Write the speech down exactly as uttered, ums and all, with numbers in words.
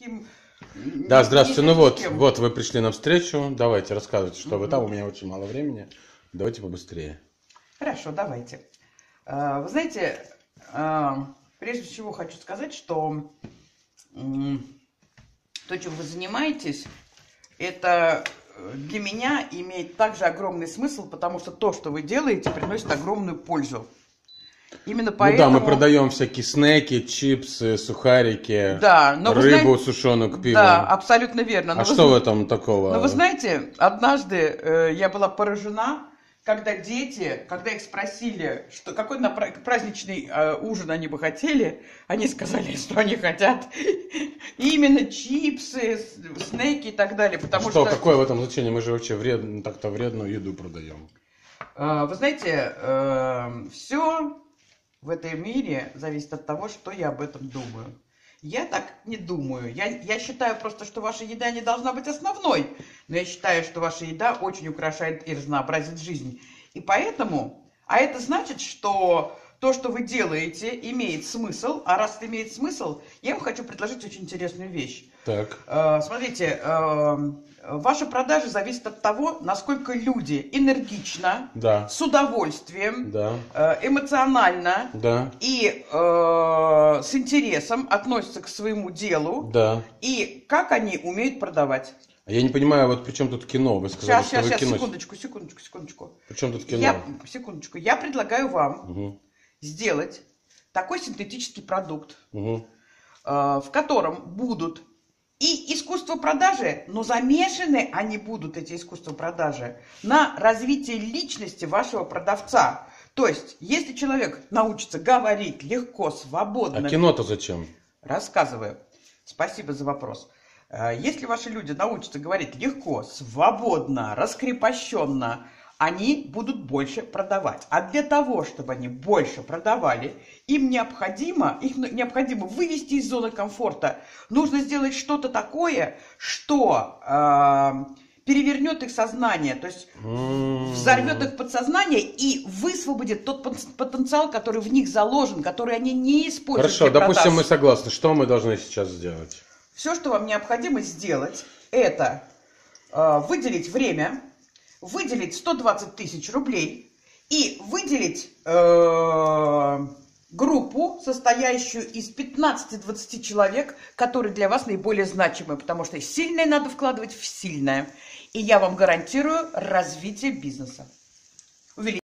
кем. Да, здравствуйте. Ну вот, кем. вот вы пришли на встречу. Давайте, рассказывайте, что вы там. У меня очень мало времени. Давайте побыстрее. Хорошо, давайте. Вы знаете, прежде всего хочу сказать, что то, чем вы занимаетесь, это для меня имеет также огромный смысл, потому что то, что вы делаете, приносит огромную пользу. Именно поэтому... Ну да, мы продаем всякие снеки, чипсы, сухарики, да, но рыбу знаете... сушеную к пиву. Да, абсолютно верно. Но а вы... что в этом такого? Ну вы знаете, однажды э, я была поражена, когда дети, когда их спросили, что, какой на праздничный э, ужин они бы хотели, они сказали, что они хотят именно чипсы, снеки и так далее. Потому что, что... какое в этом значение? Мы же вообще вред... так-то вредную еду продаем. Э, вы знаете, э, все в этом мире зависит от того, что я об этом думаю. Я так не думаю. Я, я считаю просто, что ваша еда не должна быть основной. Но я считаю, что ваша еда очень украшает и разнообразит жизнь. И поэтому... А это значит, что то, что вы делаете, имеет смысл. А раз это имеет смысл, я вам хочу предложить очень интересную вещь. Так. Э, смотрите, э, ваши продажи зависят от того, насколько люди энергично, да. с удовольствием, да. э, эмоционально да. и э, с интересом относятся к своему делу, да. и как они умеют продавать. Я не понимаю, вот при чем тут кино? Вы сказали, сейчас, что сейчас, вы сейчас, кино... секундочку, секундочку, секундочку. При чем тут кино? Я, секундочку. Я предлагаю вам угу. сделать такой синтетический продукт, угу. э, в котором будут и искусство продажи, но замешаны они будут, эти искусства продажи, на развитие личности вашего продавца. То есть, если человек научится говорить легко, свободно... А кино-то зачем? Рассказываю. Спасибо за вопрос. Если ваши люди научатся говорить легко, свободно, раскрепощенно, они будут больше продавать. А для того, чтобы они больше продавали, им необходимо, их необходимо вывести из зоны комфорта. Нужно сделать что-то такое, что э, перевернет их сознание, то есть взорвет их подсознание и высвободит тот потенциал, который в них заложен, который они не используют. Хорошо, допустим, мы согласны. Что мы должны сейчас сделать? Все, что вам необходимо сделать, это э, выделить время, выделить сто двадцать тысяч рублей и выделить э, группу, состоящую из пятнадцати-двадцати человек, которые для вас наиболее значимы, потому что сильное надо вкладывать в сильное. И я вам гарантирую развитие бизнеса.